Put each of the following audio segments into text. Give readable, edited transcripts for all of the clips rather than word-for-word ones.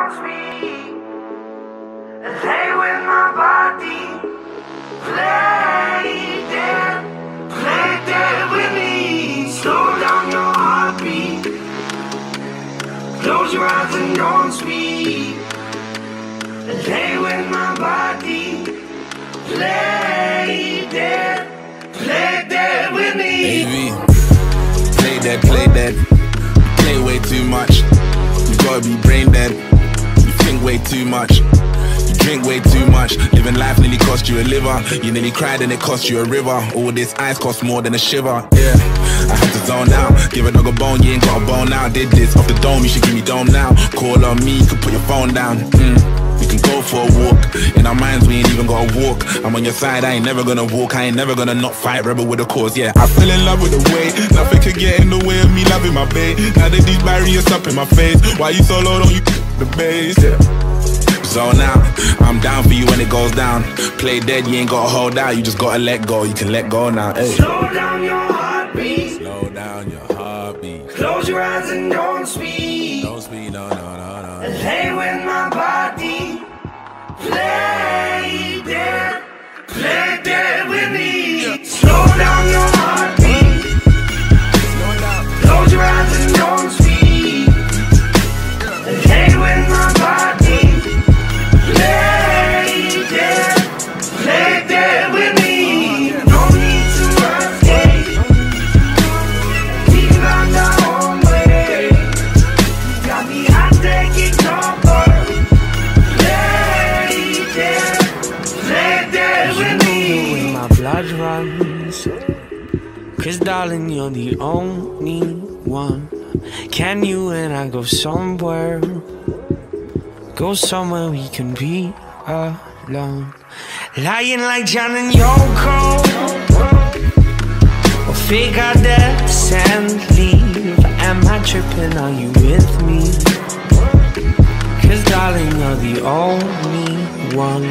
wants me. Lay with my body. Play dead with me. Slow down your heartbeat. Close your eyes and don't speak. Lay with my body. Play dead with me. AV, play dead. You play way too much. You gotta be brain dead. You think way too much. You drink way too much. Living life nearly cost you a liver. You nearly cried and it cost you a river. All this ice cost more than a shiver. Yeah, I had to zone out. Give a dog a bone, you ain't got a bone now. Did this off the dome, you should give me dome now. Call on me, you can put your phone down. We can go for a walk. In our minds, we ain't even gotta walk. I'm on your side, I ain't never gonna walk. I ain't never gonna not fight, rebel with a cause. Yeah, I fell in love with the way. Nothing could get in the way of me loving my babe. Now that these barriers up in my face. Why you so low, don't you the bass? Yeah. Zone out, I'm down for you when it goes down. Play dead, you ain't gotta hold out. You just gotta let go, you can let go now. Hey. Slow down your heartbeat. Slow down your heartbeat. Close your eyes and don't speak. Don't speak, no. Lay with my body. Play dead with me. Slow down your heartbeat. Close your eyes and don't speak. Lay with my body. Play dead with me. No need to escape. We found our own way. Got me hot, take it over. Play dead with me. My blood runs, 'cause darling, you're the only one. Can you and I go somewhere? Go somewhere we can be alone. Lying like John and Yoko, or fake our deaths and leave. Am I tripping? Are you with me? 'Cause darling, you're the only one.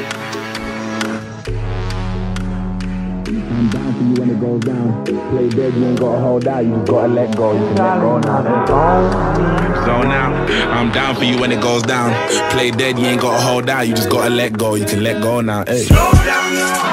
I'm down for you when it goes down. Play dead, you ain't gotta hold out. You just gotta let go. You can let go now. Zone out. I'm down for you when it goes down. Play dead, you ain't gotta hold out. You just gotta let go. You can let go now. Hey. Slow down your